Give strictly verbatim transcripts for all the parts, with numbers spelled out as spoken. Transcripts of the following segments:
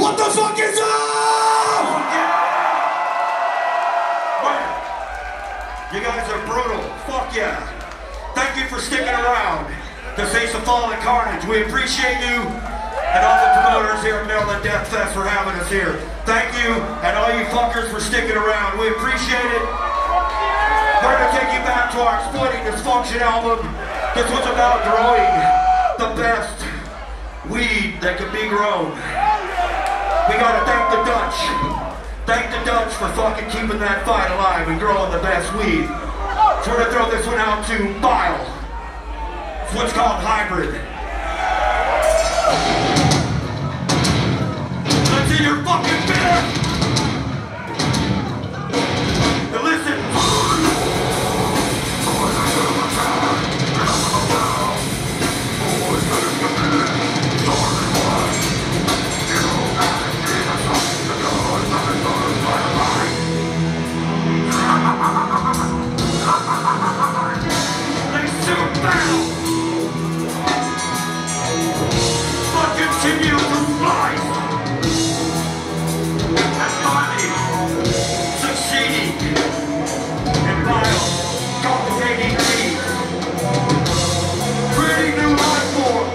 What the fuck is up? Man, you guys are brutal. Fuck yeah. Thank you for sticking around to see some Fallen Carnage. We appreciate you and all the promoters here at Maryland Death Fest for having us here. Thank you and all you fuckers for sticking around. We appreciate it. We're gonna take you back to our Exploiting Dysfunction album. This was about growing the best weed that could be grown. We gotta thank the Dutch. Thank the Dutch for fucking keeping that fight alive and growing the best weed. So we're gonna throw this one out to Bile. It's what's called Hybrid. Let's see your fucking beer! Now listen. Continue to rise and finally succeeding in Bile, cultivating weed, creating new life form.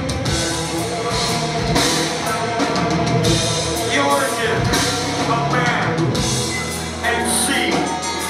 The origin of man and seed.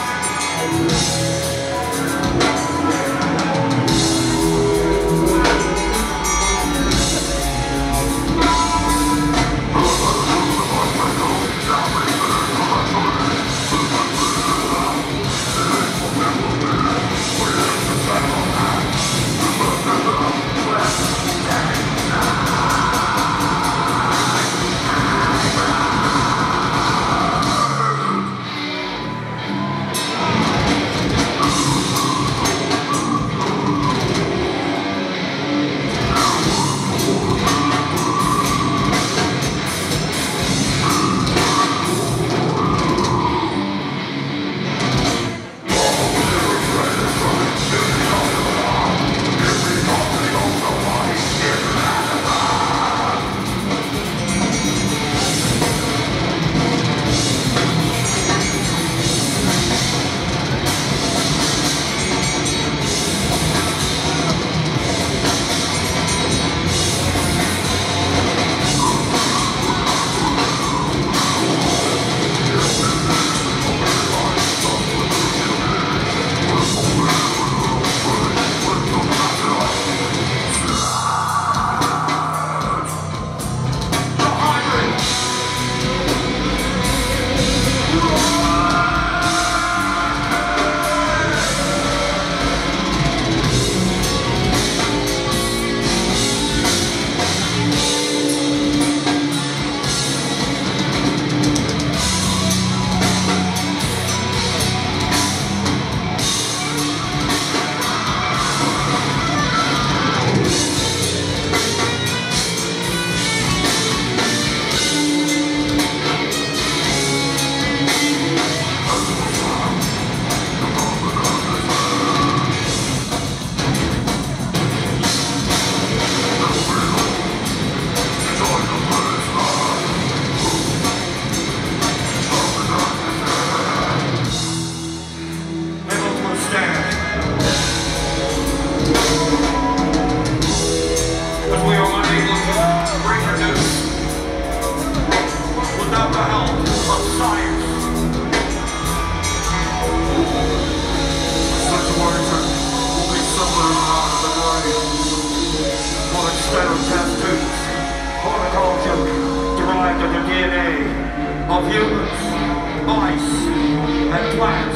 Of humans, mice, and plants.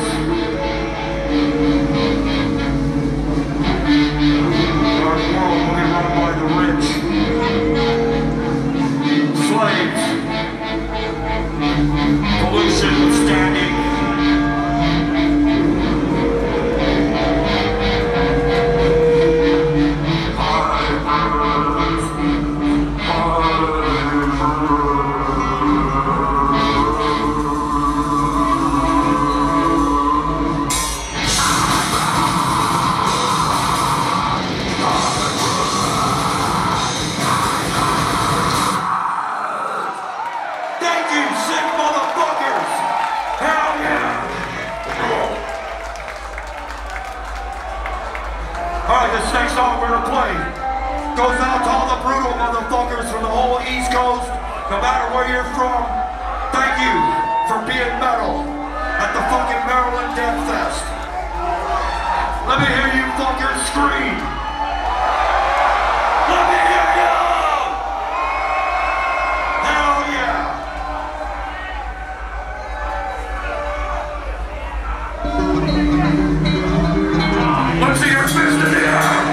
Our world will be run by the rich. Slaves. Pollution withstanding. Alright, this next song we're gonna play goes out to all the brutal motherfuckers from the whole East Coast, no matter where you're from. Thank you for being metal at the fucking Maryland Death Fest. Let me hear you fuckers scream. Let me hear you! Hell yeah! Let's see your fist in the air!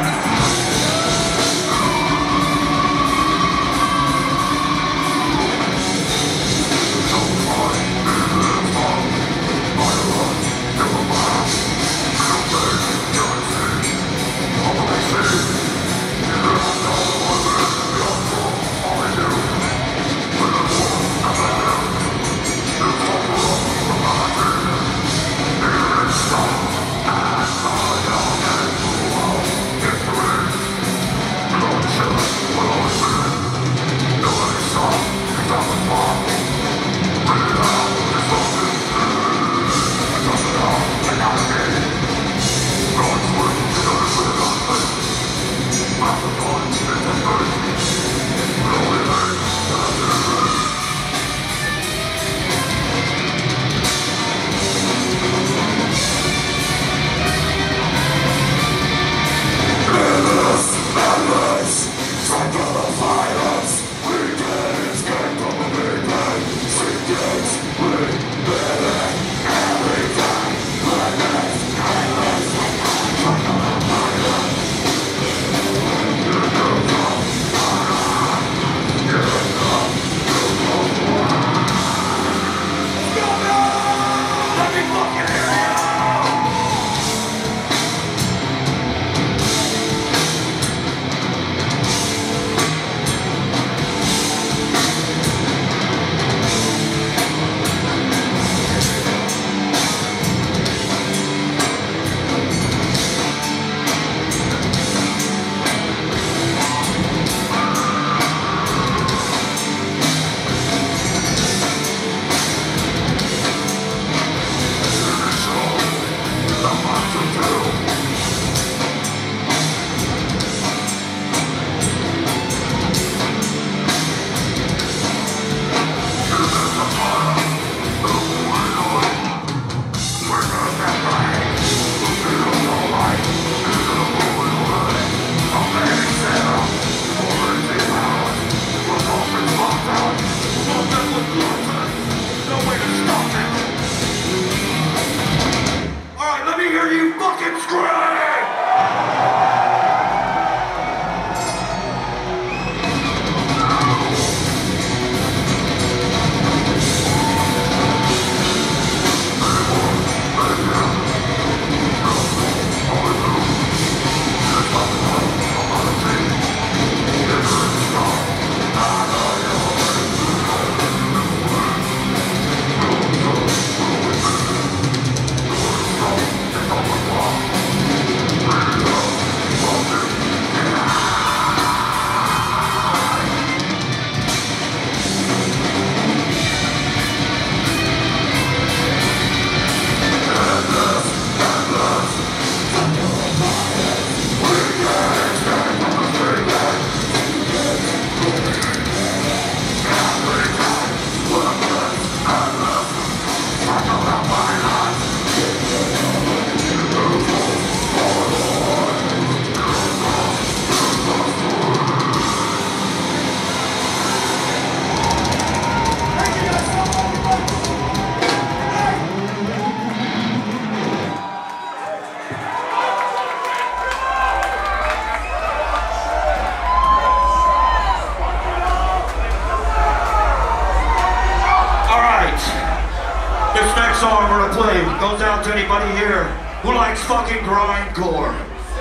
Goes out to anybody here who likes fucking grindcore.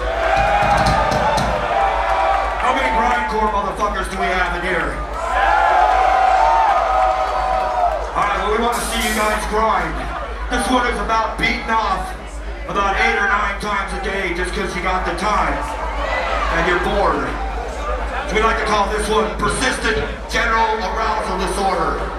How many grindcore motherfuckers do we have in here? Alright, well, we want to see you guys grind. This one is about beating off about eight or nine times a day just because you got the time and you're bored. So we like to call this one persistent general arousal disorder.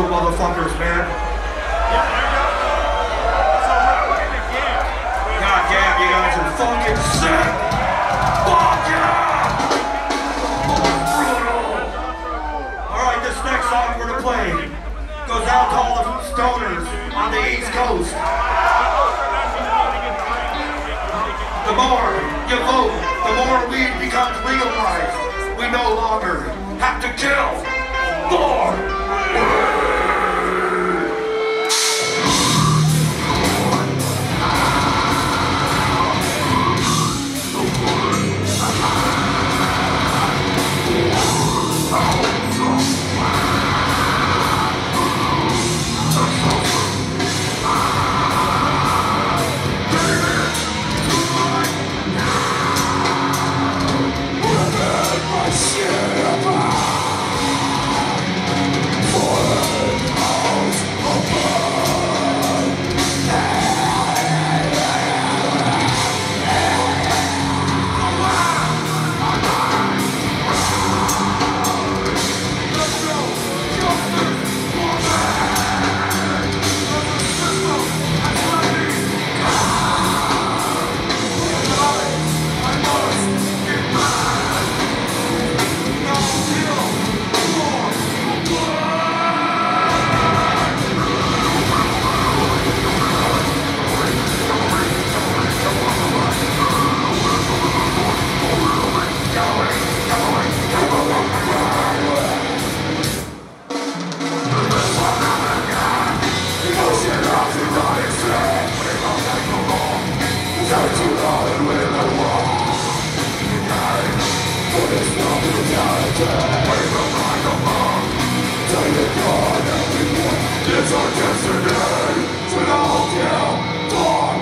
motherfuckers, man. God damn, you guys are fucking sick. Fuck yeah! Brutal. Alright, this next song we're gonna play goes out to all the stoners on the East Coast. The more you vote, the more weed becomes legalized. We no longer have to kill for it's our destiny to all kill for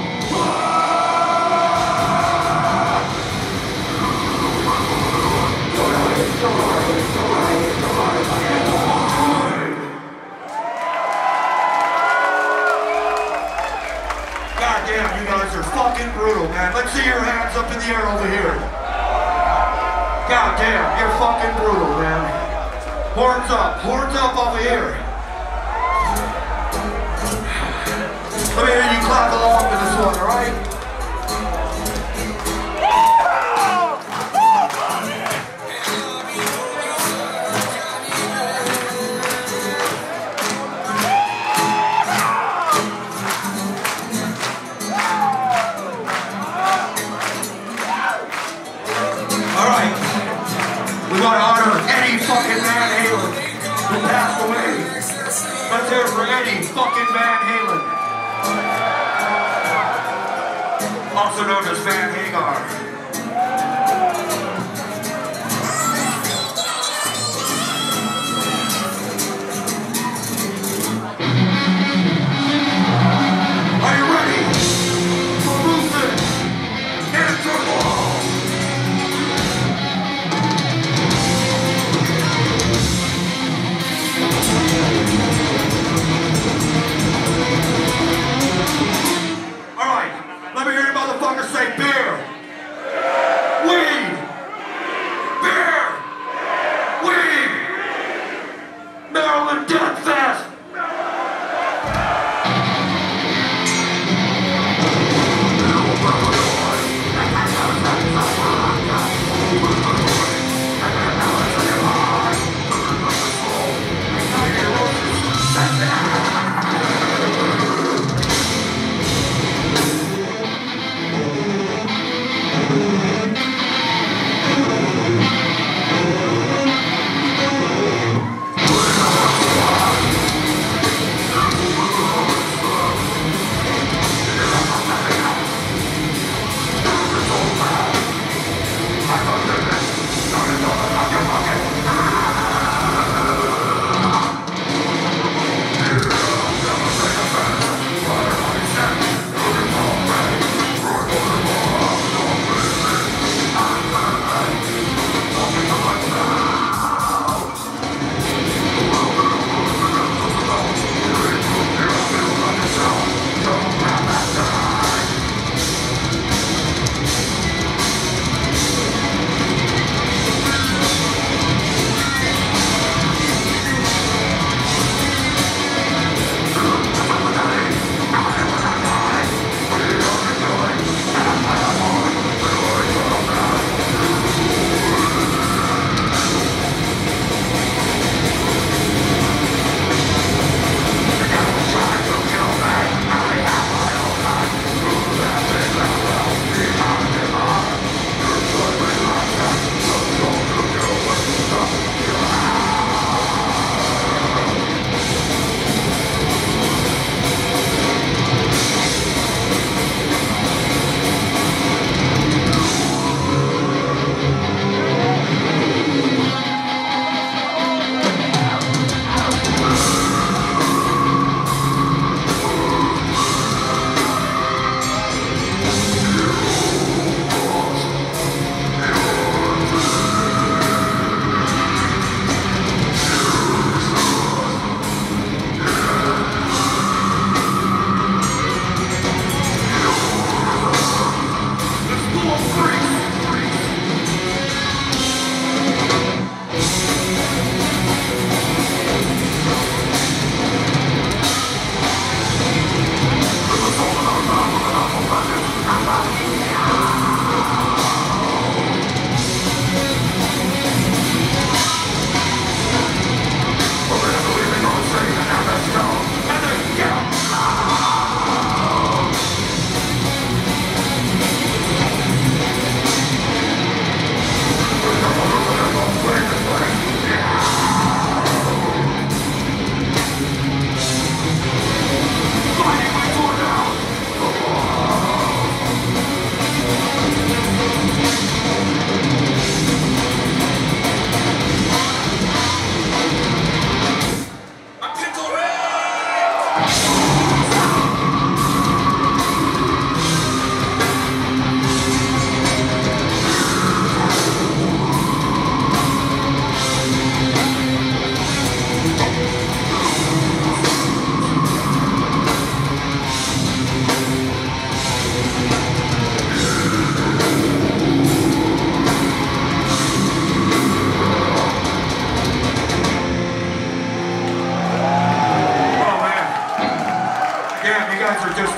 God damn, you guys are fucking brutal, man. Let's see your hands up in the air over here. God damn, you're fucking brutal, man. Horns up, horns up over here. Let me hear you clap along with this one, alright? Alright. We want to honor Eddie fucking Van Halen who passed away. Let's hear it for Eddie fucking Van Halen. Also known as Van Hagar. Are you ready for Lucid Interval? All right, let me hear you motherfuckers say beer.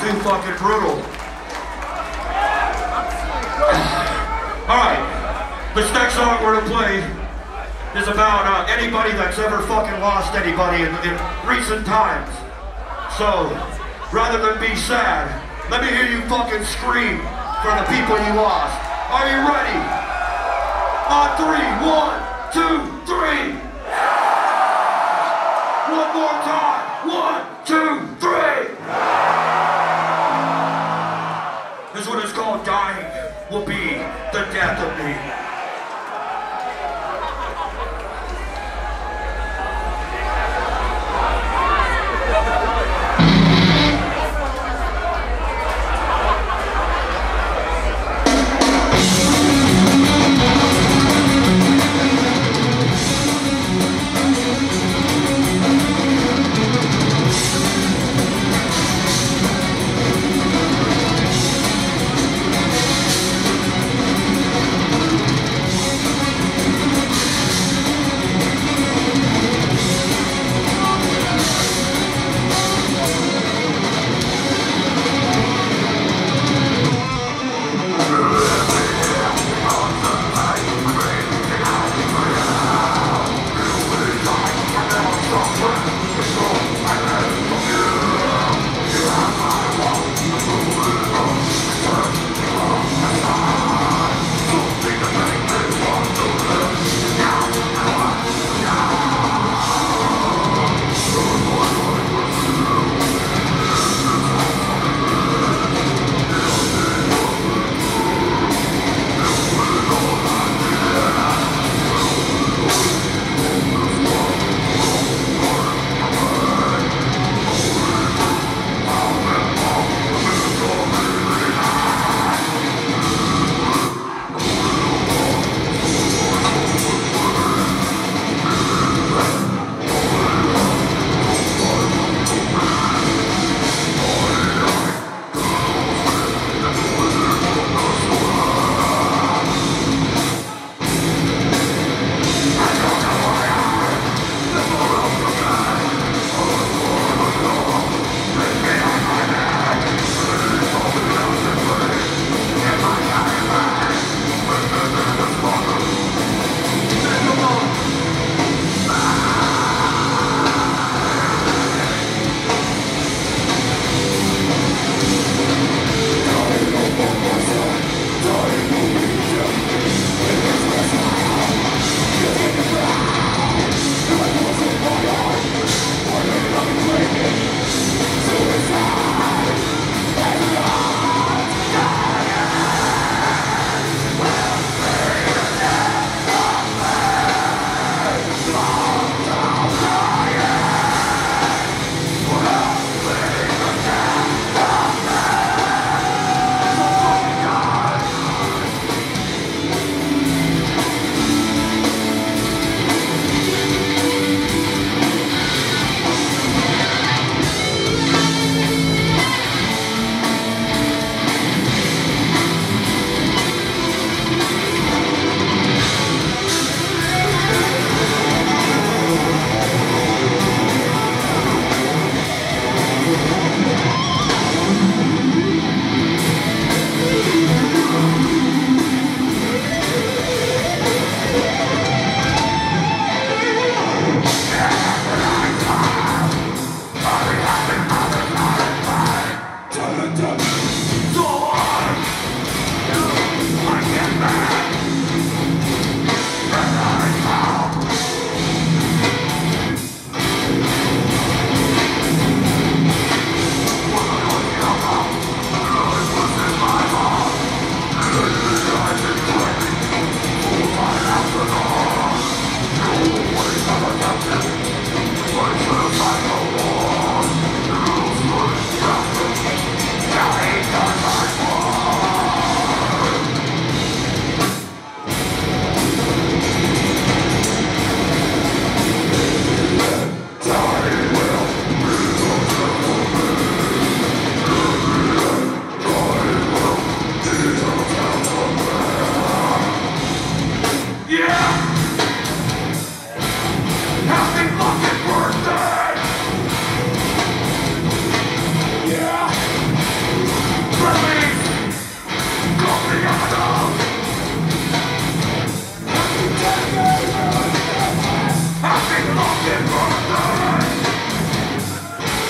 too fucking brutal. Alright, this next song we're gonna play is about uh, anybody that's ever fucking lost anybody in, in recent times. So, rather than be sad, let me hear you fucking scream for the people you lost. Are you ready? On three, one, two, three. One more time. One, two, three. This one is called Dying Will Be the Death of Me.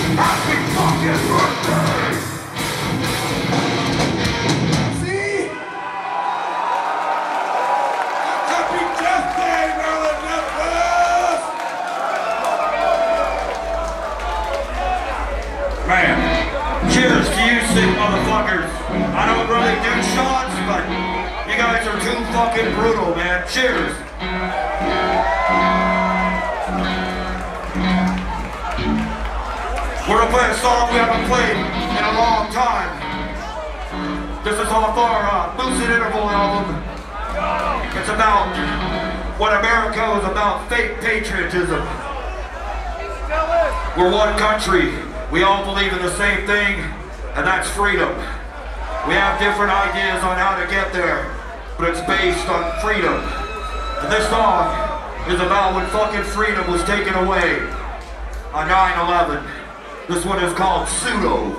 Happy fucking birthday! See? Happy Death Day, Maryland Memphis! Man, cheers to you sick motherfuckers. I don't really do shots, but you guys are too fucking brutal, man. Cheers. We're gonna play a song we haven't played in a long time. This is off our uh, Lucid Interval album. It's about what America is about, fake patriotism. We're one country. We all believe in the same thing, and that's freedom. We have different ideas on how to get there, but it's based on freedom. And this song is about when fucking freedom was taken away on nine eleven. This one is called Pseudo.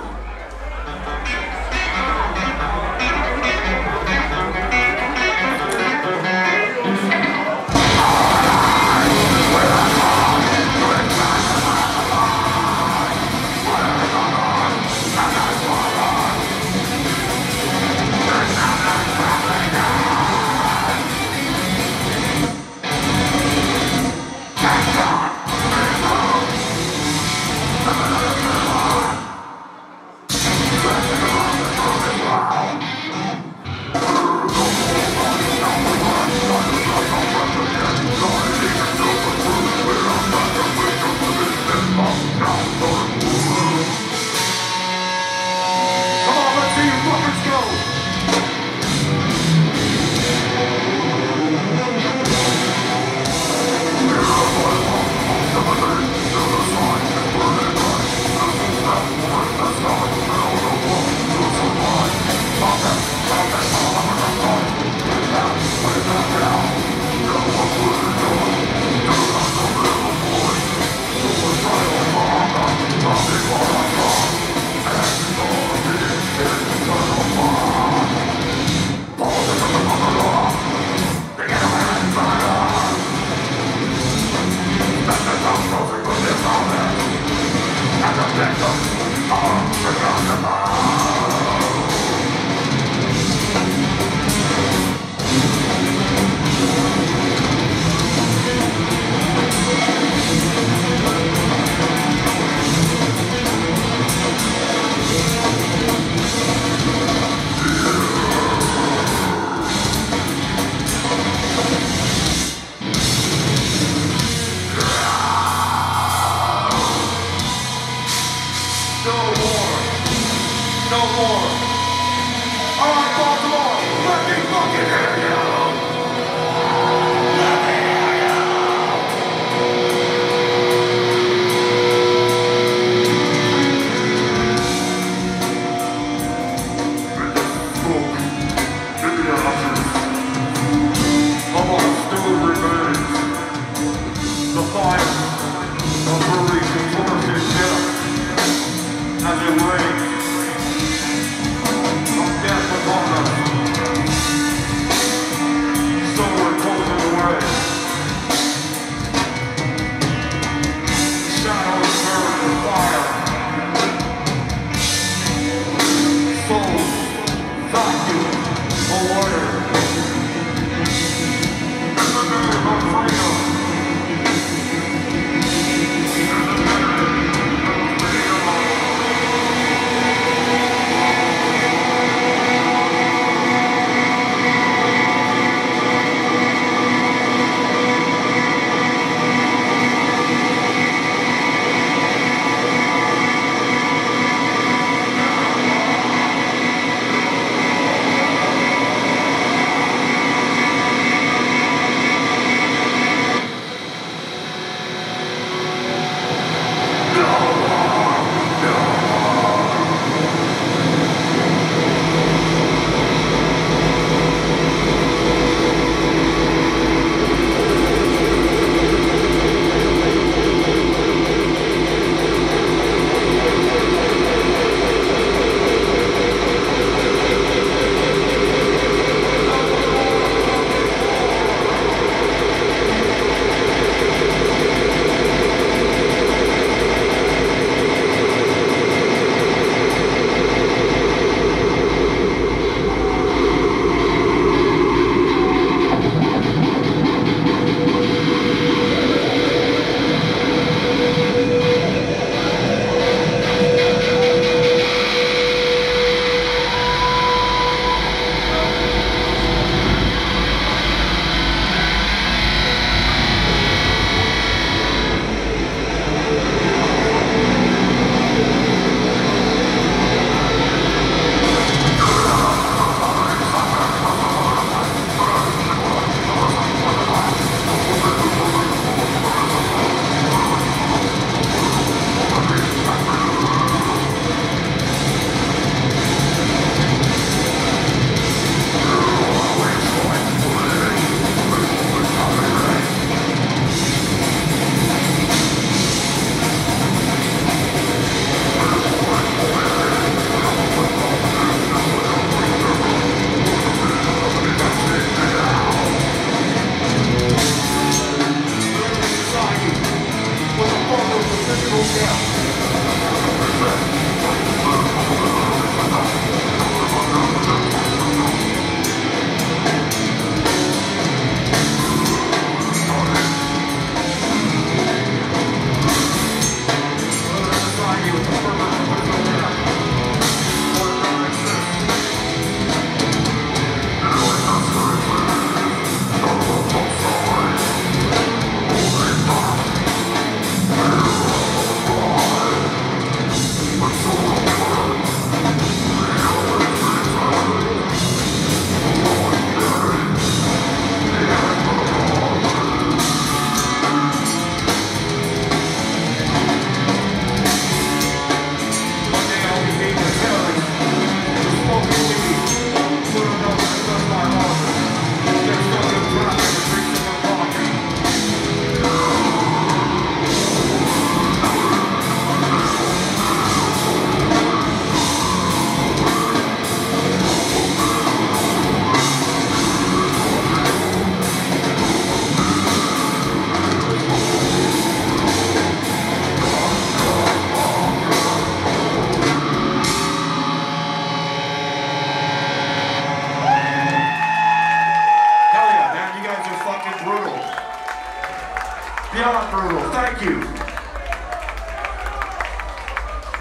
As it rains, from death upon us.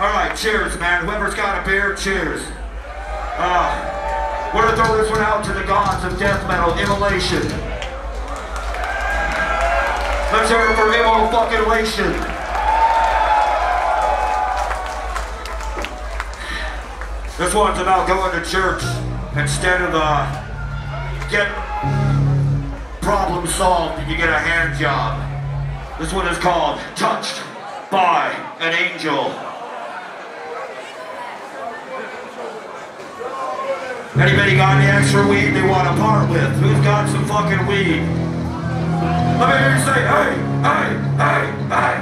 All right, cheers, man. Whoever's got a beer, cheers. Uh, we're gonna throw this one out to the gods of death metal, Immolation. Let's hear it for Immo fucking Lation. This one's about going to church instead of uh, get problem solved and you get a hand job. This one is called Touched by an Angel. Anybody got any extra weed they want to part with? Who's got some fucking weed? Let me hear you say, hey, hey, hey, hey.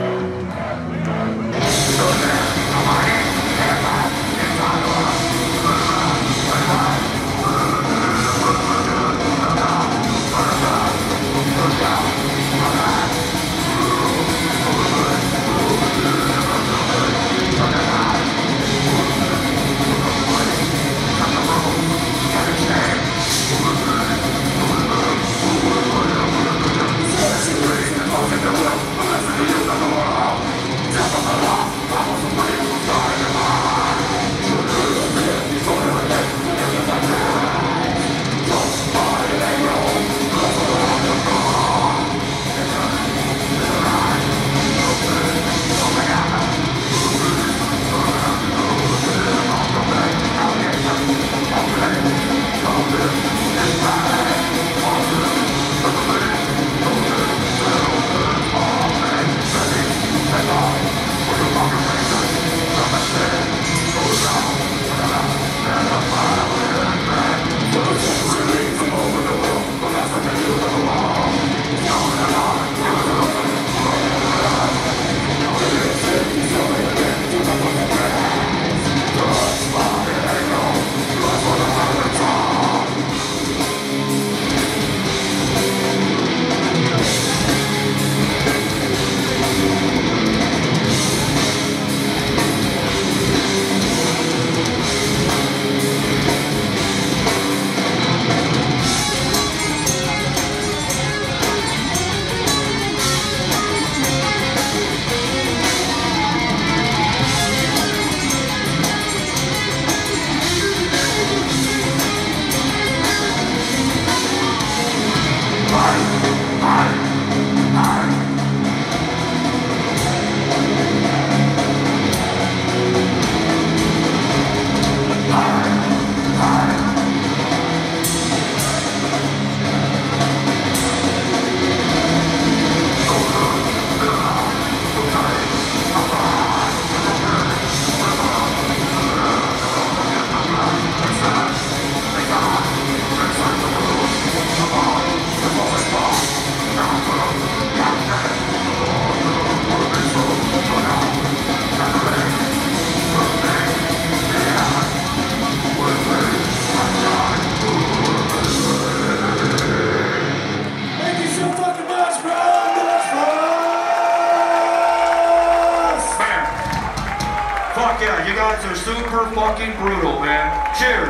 Fuck yeah, you guys are super fucking brutal, man. Cheers.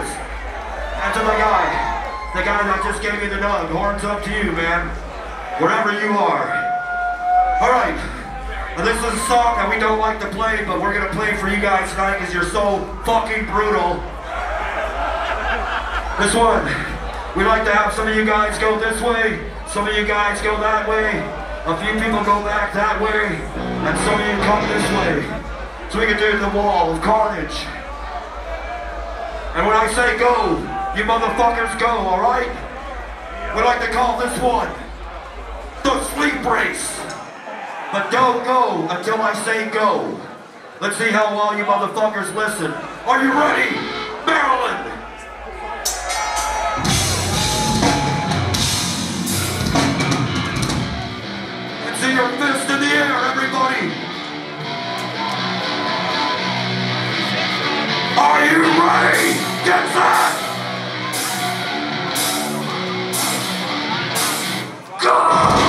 And to the guy, the guy that just gave me the nug, horns up to you, man. Wherever you are. Alright, this is a song that we don't like to play, but we're gonna play for you guys tonight because you're so fucking brutal. This one, we like to have some of you guys go this way, some of you guys go that way, a few people go back that way, and some of you come this way. So we can do the wall of carnage. And when I say go, you motherfuckers go, alright? We like to call this one the sleep race. But don't go until I say go. Let's see how well you motherfuckers listen. Are you ready? Maryland! Let's see your fist in the air, everybody! Are you ready? Get set! Go!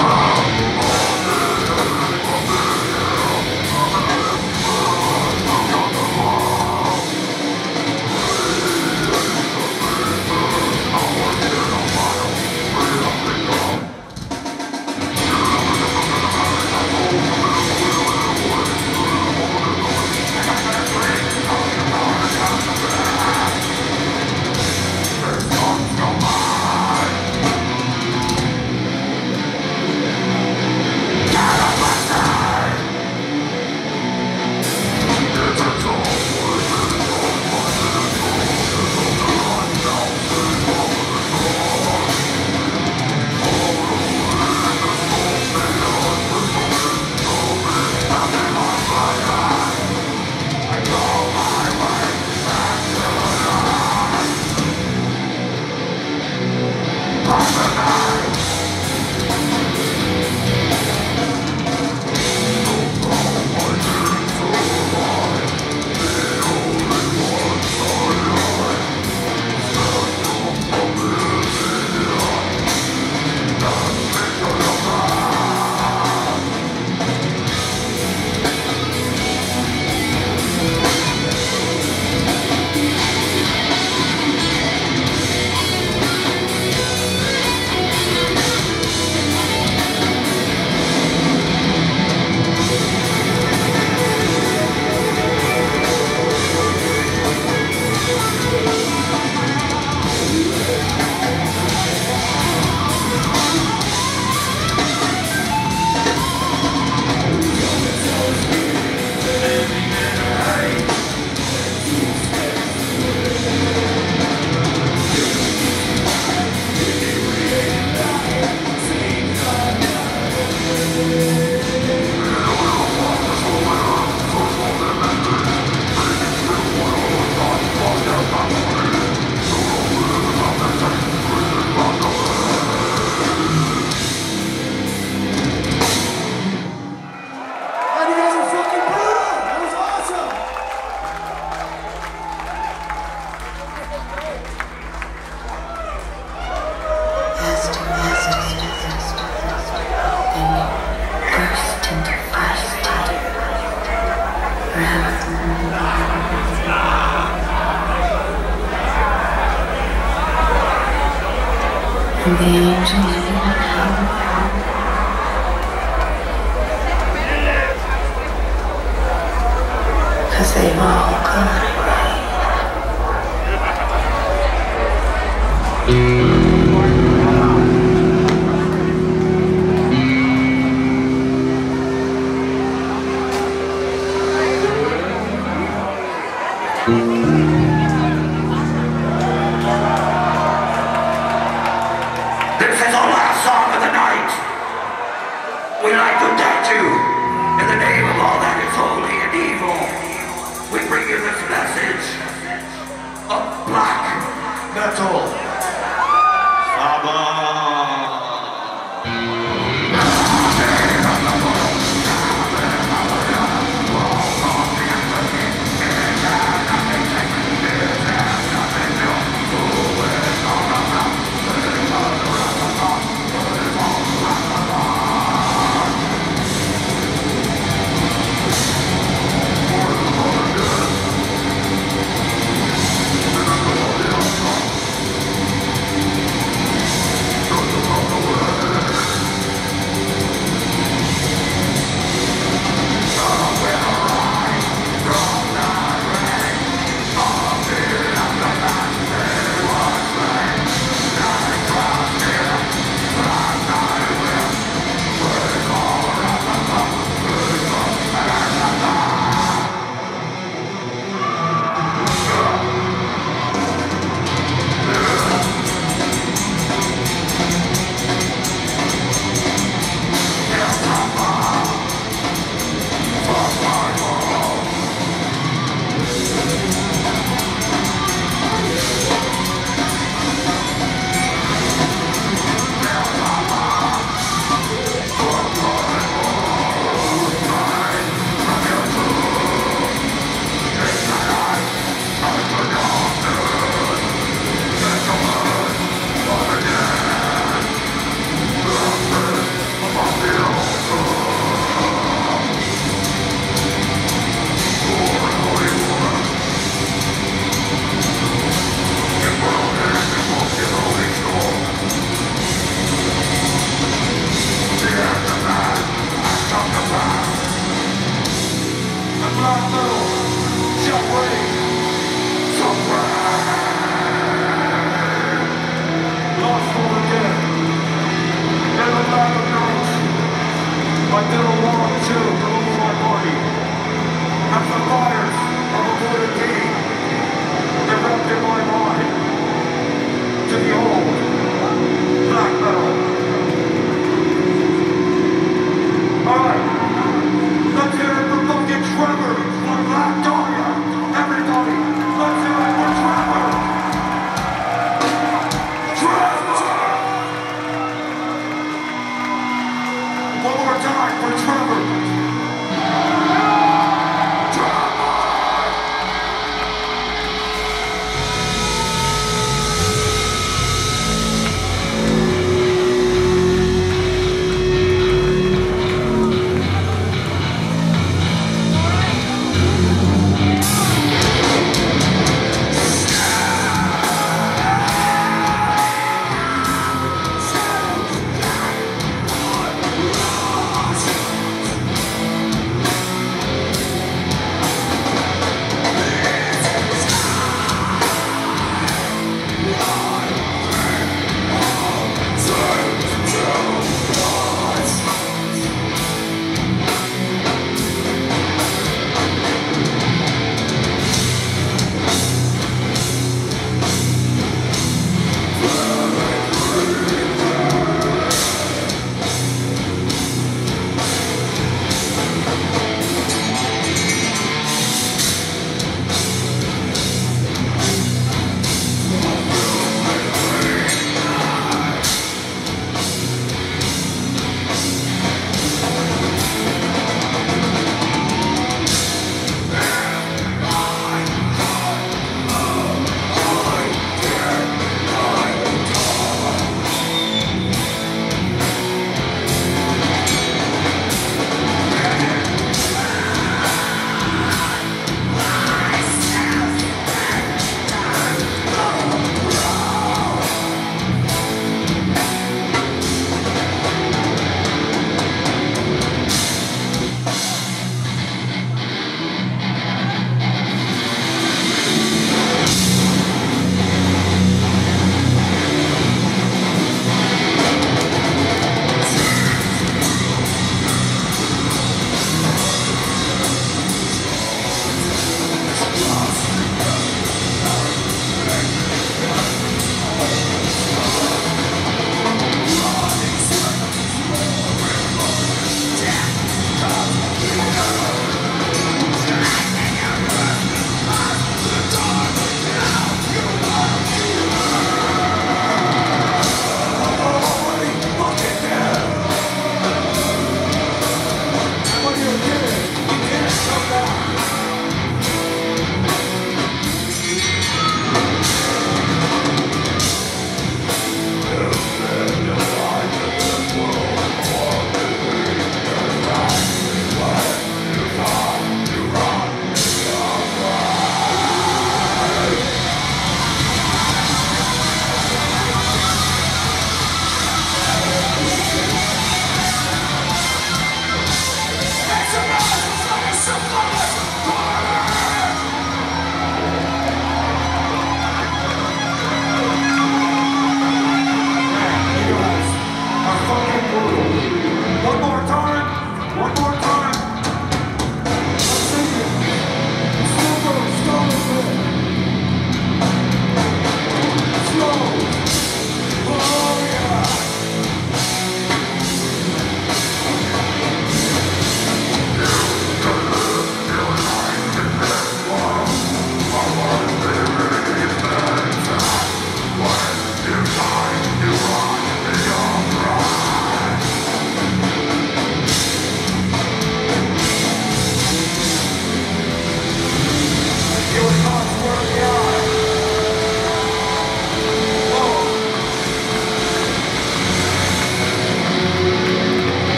And the angels even help. Cause they've all got it right. This is our last song of the night. We like to thank you in the name of all that is holy and evil. We bring you this message of black metal.